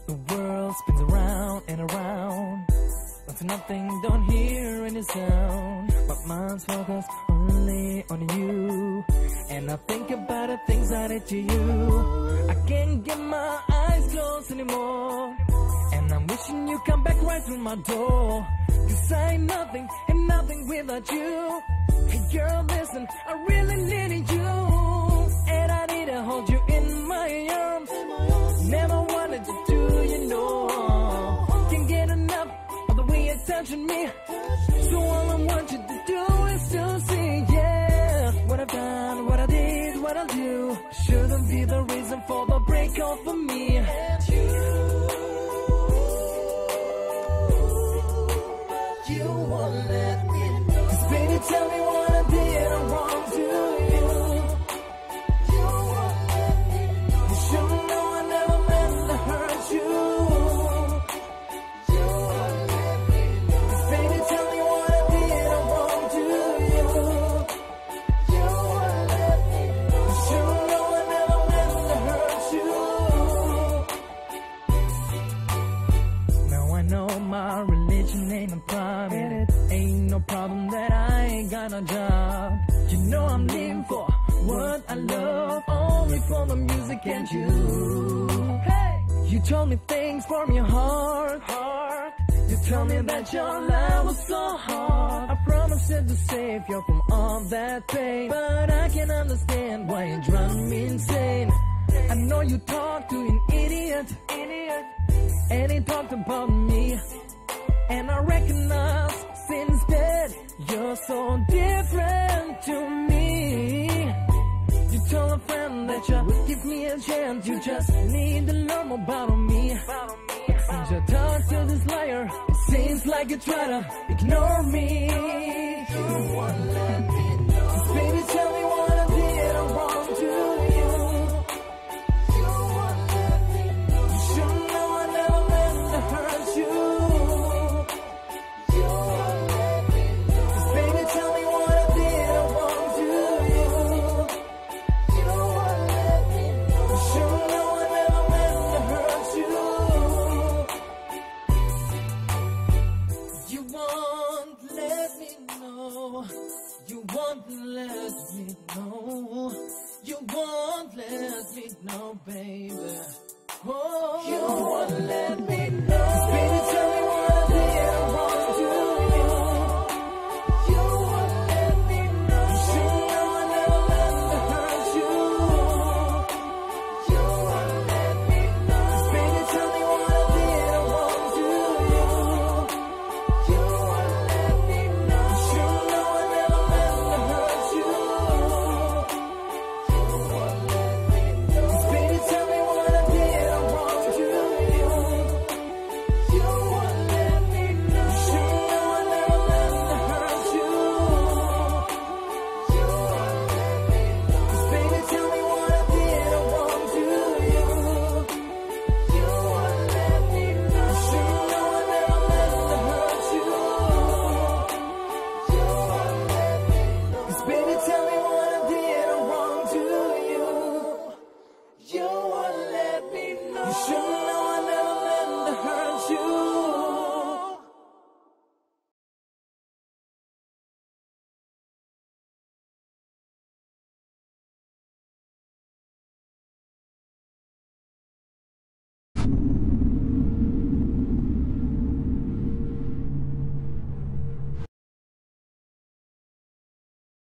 The world spins around and around. Until nothing, don't hear any sound. But mine's focused only on you. And I think about the things I did to you. I can't get my eyes closed anymore. And I'm wishing you come back right through my door. 'Cause I ain't nothing and nothing without you. Hey girl, listen, I really needed you. And I need to hold you in my arms. Never wanted to do, you know. Can't get enough of the way you're touching me. So all I want you to do is to see, yeah, what I've done, what I did, what I'll do. Shouldn't be the reason for the breakup for me. And you won't let me know. 'Cause baby, tell me what I did wrong to you. You won't let me know. You should know I never meant to hurt you. You won't let me know. 'Cause baby, tell me what I did wrong to you. You won't let me know. You should know I never meant to hurt you. Now I know my religion ain't a private. Ain't no problem that I ain't got no job. You know I'm living for what I love, only for the music and you. Hey, you told me things from your heart. You told me that your love was so hard. I promised you to save you from all that pain, but I can understand why you drive me insane. I know you talked to an idiot, and he talked about me. And I recognize since then you're so different to me. You told a friend that you would give me a chance. You just need to learn more about me. But since you talked to this liar, it seems like you try to ignore me. You won't let me know. 'Cause baby, tell me what I did wrong to you. You won't let me know. You should know I never meant to hurt you. You won't let me know. You won't let me know, babe.